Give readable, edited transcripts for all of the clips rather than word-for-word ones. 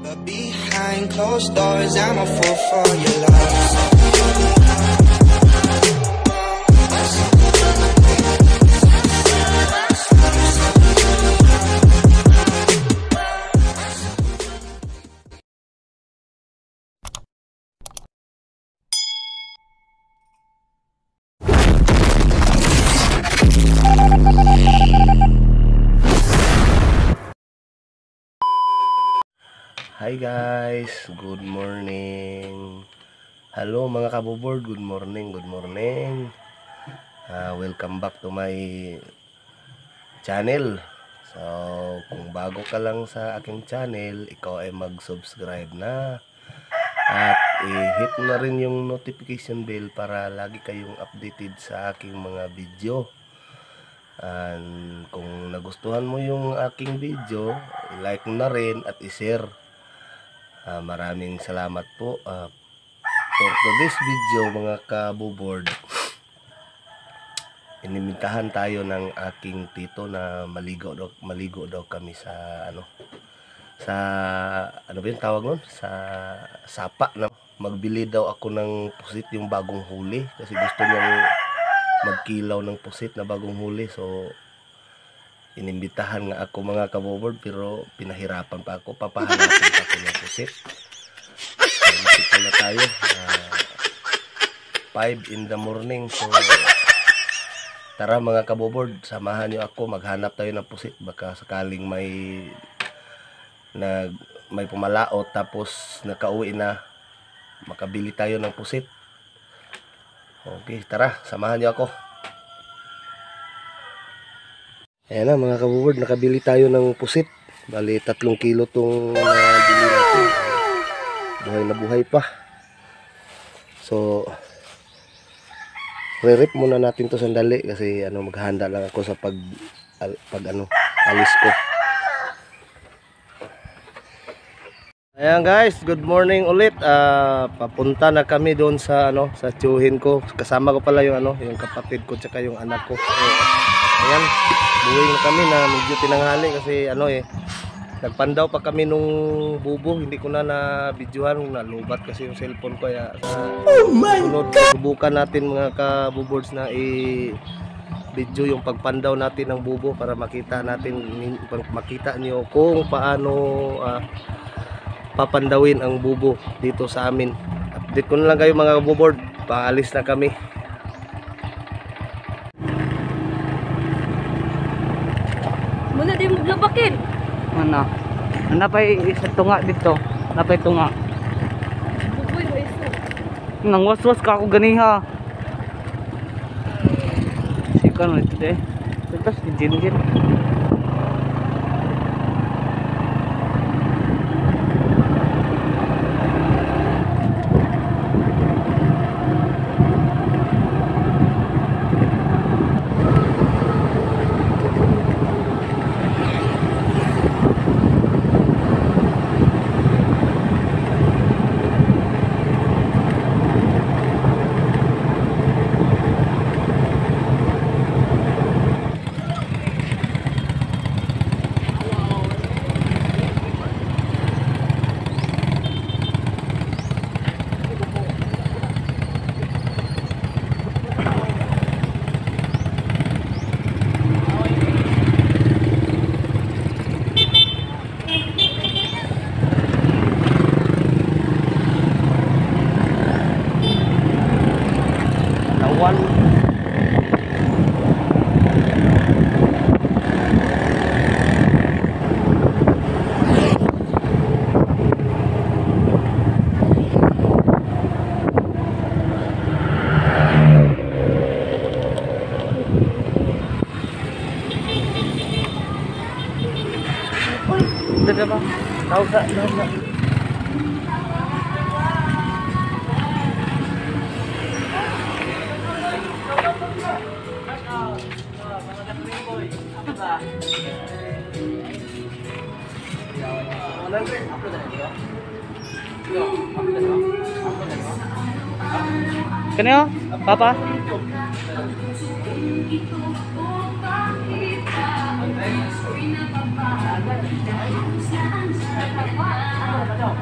But behind closed doors, I'm a fool for your love. Hi guys, good morning. Hello mga kabobord, good morning, good morning. Welcome back to my channel. So, kung bago ka lang sa aking channel, ikaw ay mag-subscribe na. At i-hit na rin yung notification bell para lagi kayong updated sa aking mga video. And kung nagustuhan mo yung aking video, i-like mo na rin at i-share. Maraming salamat po. For today's video mga kabobord, inimbitahan tayo ng aking tito na maligo daw kami sa ano ba yung tawag nun? Sa sapa na magbili daw ako ng pusit, yung bagong huli, kasi gusto niyang magkilaw ng pusit na bagong huli. So inimbitahan nga ako mga kabobord, pero pinahirapan pa ako, papahanapin pa ako ng pusit. Masip na tayo, 5 in the morning. So tara mga kabobord, samahan niyo ako, maghanap tayo ng pusit. Baka sakaling may pumalaot tapos nakauwi na, makabili tayo ng pusit. Okay, tara, samahan niyo ako. Ayan na mga kabobord, nakabili tayo ng pusit. Bali 3 kilo tong bili natin. Buhay na buhay pa. So re-rip muna natin to sandali kasi maghahanda lang ako sa pag alis ko. Ayan guys, good morning ulit. Papunta na kami doon sa sa tiyuhin ko. Kasama ko pala yung yung kapatid ko tsaka yung anak ko. So, ayan, buhay na kami na medyo tinanghali kasi nagpandaw pa kami nung bubo. Hindi ko na na-videohan, nalubat kasi yung cellphone ko. Kaya sunod, subukan natin mga kabuboards na i-video yung pagpandaw natin ng bubo para makita niyo kung paano papandawin ang bubo dito sa amin. Update ko na lang kayo mga kabuboard, paalis na kami. Muna din mo labakin. Ano? Napay isa tunga dito. Napay tunga. Buboy mo isa. Nang waswas ka ako ganiha. Sikan ito deh. Ito si Jinjin. Udah ba? Tahu gak? Kanyo? Papa?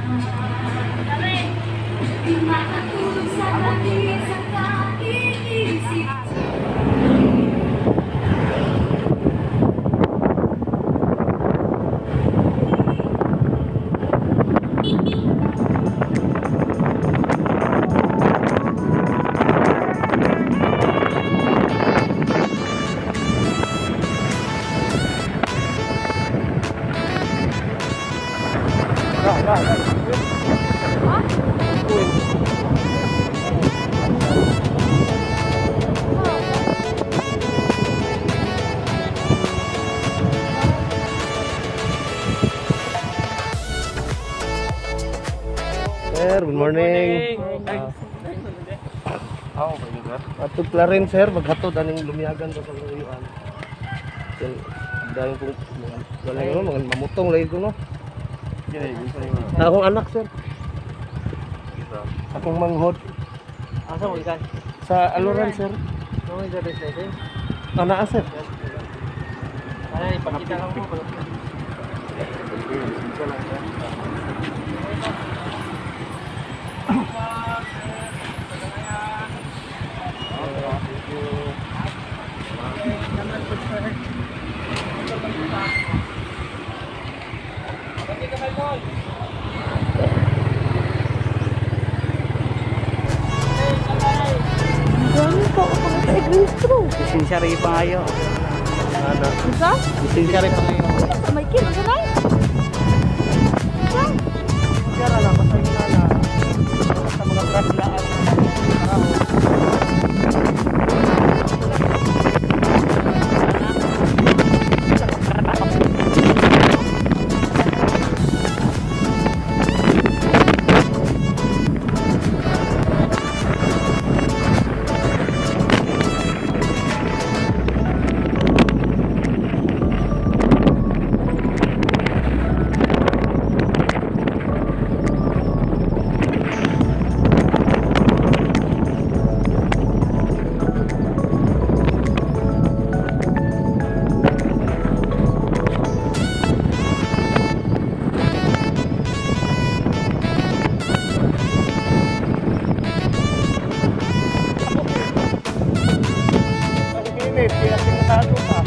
Sir, good morning. Atod pala rin sir, maghatod aning lumiyagan ko sa luyuan. Sir, dahil kong mga mamutong lagi ko no. Akong anak sir. Akong manghod. Asa mo ikan? Sa Aluran sir. Ano yung service natin? Anak sir. Ay, pakita lang mo. Lisensya rin pa ngayon. Anak. Isa? Lisensya rin pa ngayon. Sa may kin, ano na? Isa? Sir, alam, basta yung nana. Sa mga traslaan. Kaya pinatado ka.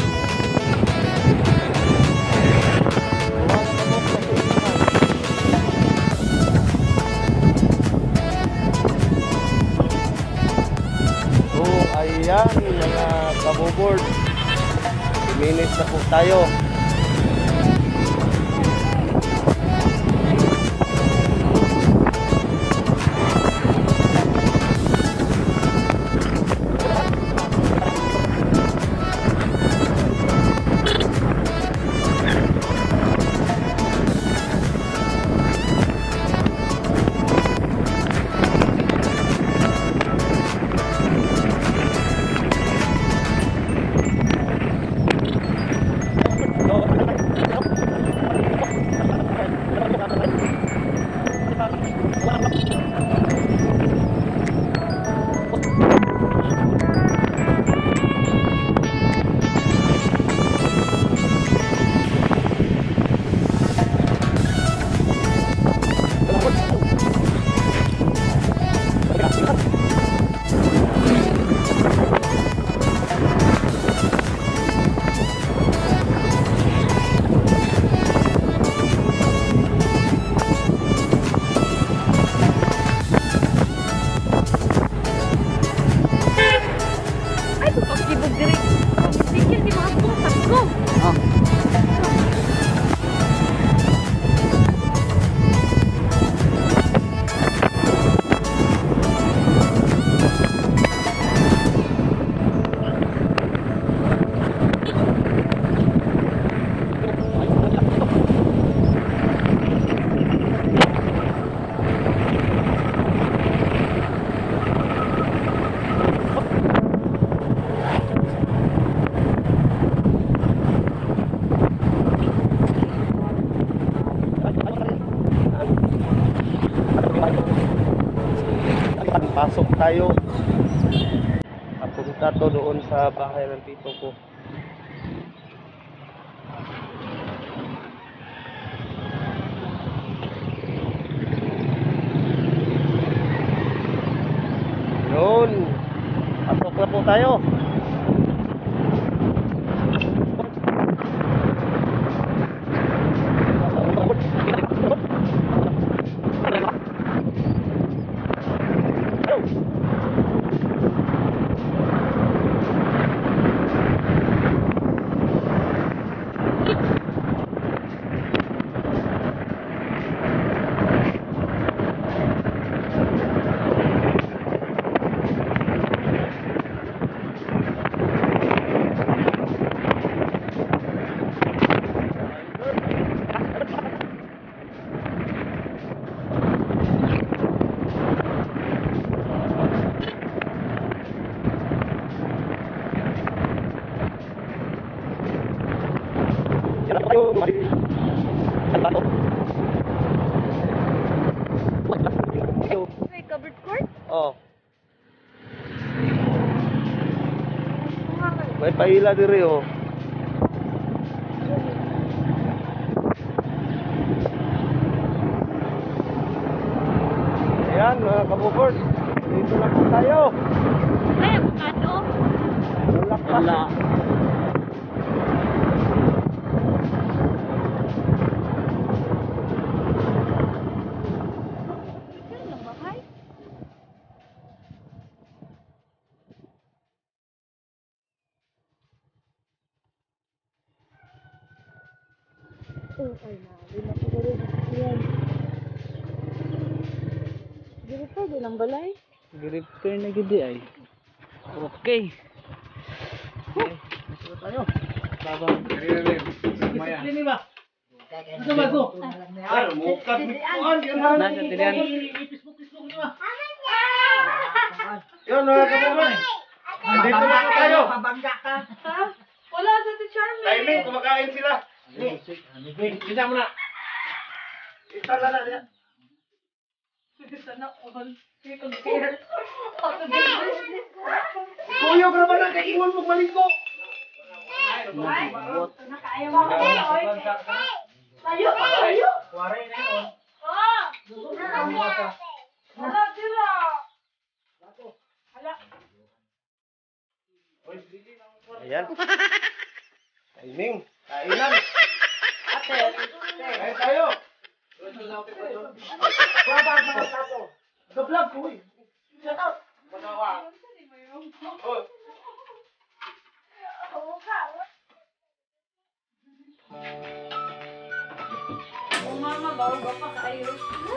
So, ayan, mga kabobord. 2 minutes na po tayo. Pasok tayo. Papunta to doon sa bahay ng tito ko. tayo. May covered court? Oh. May paila diri oh. Ayan mga kabukod. Dito na po tayo. Ay, avocado. Wala. Yan lang ba, Kai? Oh, ay na. Di na ko rin. Yan. Dito pa, bilang balay. Gripper na gidi ay. Okay. Okay. Masuk tayo. Babang. Disiplin ba? Ito ba ito? Mukat Nasa tilian. Yun mga kabukod. Dito na po tayo. Wala sa si Charmy. Timing, kumakain sila. Bisa mo na. Isa na na niya. Sana all. We compare. How to do business. Kuyo ka naman ang kaingon mong maligo. Nakaayaw mo. Layo. Waray na yun. Ah! Hala, sila. Hala. Ayan. Timing. Kainan. Kain tayo. Gablog ko eh. Shut up. Manawa. Oh. Mama, bawa pa kayo.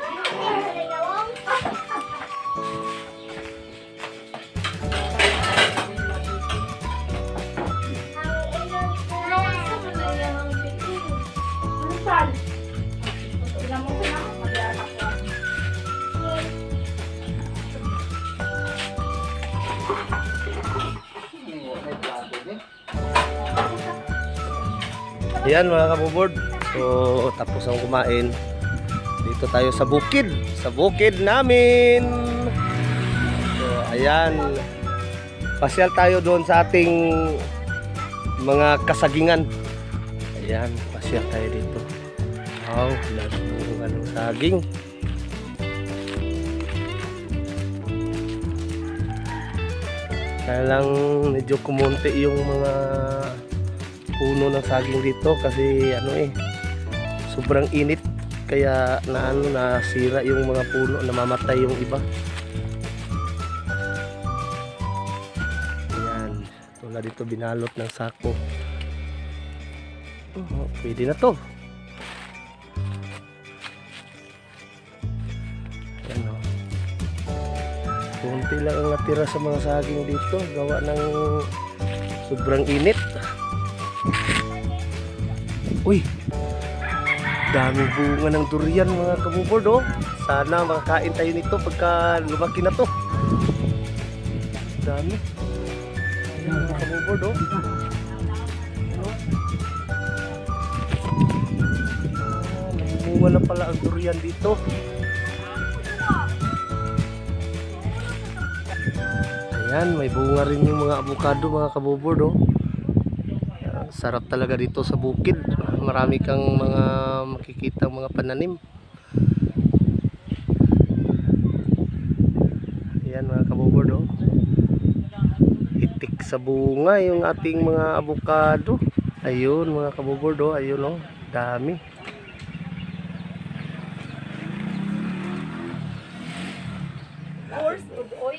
Ayan mga kabubord. So tapos ang kumain. Dito tayo sa bukid. Sa bukid namin. So ayan. Pasyal tayo doon sa ating mga kasagingan. Ayan, pasyal tayo dito. Wow, nagbunga ng saging. Kaya lang medyo kumunti yung mga puno ng saging dito kasi ano sobrang init kaya nasira yung mga puno, namamatay yung iba. Ayan, tulad dito binalot ng sako. Oh, pwede na to. Ayan o. Kunti lang ang natira sa mga saging dito gawa ng sobrang init. Uy, daming bunga ng durian mga kabubord oh. Sana makakain tayo nito pagka lumaki na to. Dami. Ayan mga kabubord oh. May bunga na pala ang durian dito. Ayan, may bunga rin yung mga avocado mga kabubord oh. Sarap talaga dito sa bukid. Marami kang mga makikita mga pananim. Ayan mga kabubord oh. Hitik sa bunga yung ating mga avocado. Ayun mga kabubord, oh, ayun oh, dami. Horse, oy.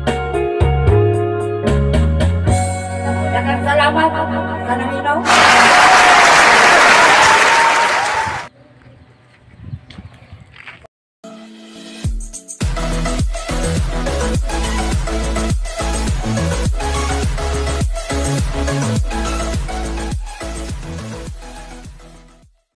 Salamat sa naminaw.